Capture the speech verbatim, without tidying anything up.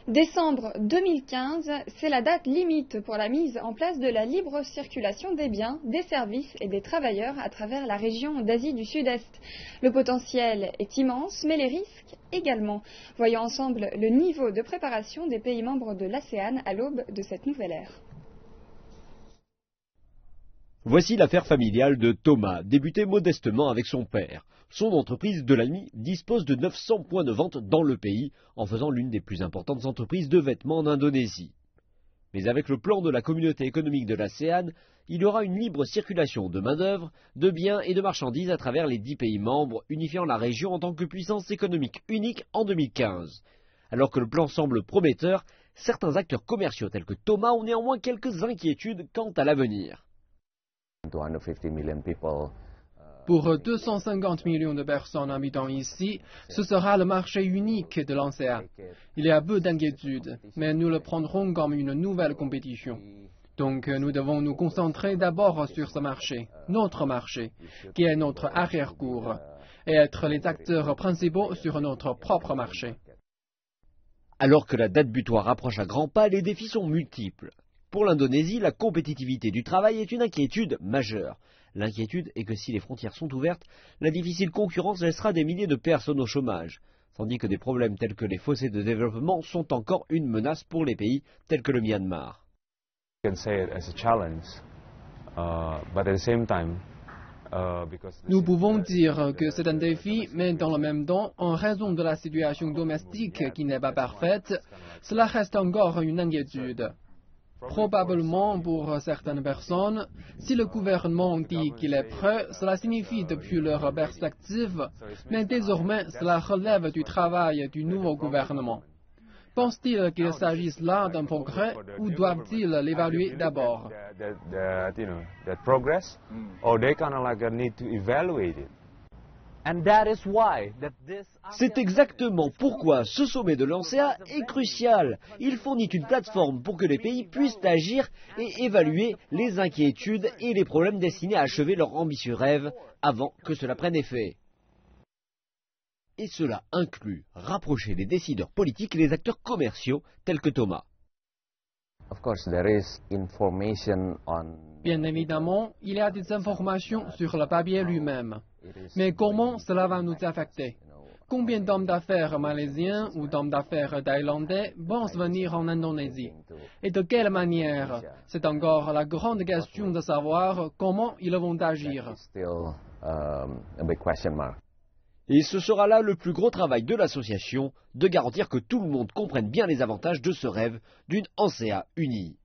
Décembre deux mille quinze, c'est la date limite pour la mise en place de la libre circulation des biens, des services et des travailleurs à travers la région d'Asie du Sud-Est. Le potentiel est immense, mais les risques également. Voyons ensemble le niveau de préparation des pays membres de l'ASEAN à l'aube de cette nouvelle ère. Voici l'affaire familiale de Thomas, débutée modestement avec son père. Son entreprise de la nuit dispose de neuf cents points de vente dans le pays, en faisant l'une des plus importantes entreprises de vêtements en Indonésie. Mais avec le plan de la communauté économique de l'ASEAN, il y aura une libre circulation de main-d'œuvre, de biens et de marchandises à travers les dix pays membres, unifiant la région en tant que puissance économique unique en deux mille quinze. Alors que le plan semble prometteur, certains acteurs commerciaux tels que Thomas ont néanmoins quelques inquiétudes quant à l'avenir. Pour deux cent cinquante millions de personnes habitant ici, ce sera le marché unique de l'ASEAN. Il y a peu d'inquiétudes, mais nous le prendrons comme une nouvelle compétition. Donc nous devons nous concentrer d'abord sur ce marché, notre marché, qui est notre arrière-cour, et être les acteurs principaux sur notre propre marché. Alors que la date butoir approche à grands pas, les défis sont multiples. Pour l'Indonésie, la compétitivité du travail est une inquiétude majeure. L'inquiétude est que si les frontières sont ouvertes, la difficile concurrence laissera des milliers de personnes au chômage, tandis que des problèmes tels que les fossés de développement sont encore une menace pour les pays tels que le Myanmar. Nous pouvons dire que c'est un défi, mais dans le même temps, en raison de la situation domestique qui n'est pas parfaite, cela reste encore une inquiétude. Probablement pour certaines personnes, si le gouvernement dit qu'il est prêt, cela signifie depuis leur perspective, mais désormais cela relève du travail du nouveau gouvernement. Pense-t-il qu'il s'agisse là d'un progrès ou doivent-ils l'évaluer d'abord? C'est exactement pourquoi ce sommet de l'ASEAN est crucial. Il fournit une plateforme pour que les pays puissent agir et évaluer les inquiétudes et les problèmes destinés à achever leur ambitieux rêve avant que cela prenne effet. Et cela inclut rapprocher les décideurs politiques et les acteurs commerciaux tels que Thomas. Bien évidemment, il y a des informations sur le papier lui-même. Mais comment cela va nous affecter? Combien d'hommes d'affaires malaisiens ou d'hommes d'affaires thaïlandais pensent venir en Indonésie? Et de quelle manière? C'est encore la grande question de savoir comment ils vont agir. Et ce sera là le plus gros travail de l'association, de garantir que tout le monde comprenne bien les avantages de ce rêve d'une ASEAN unie.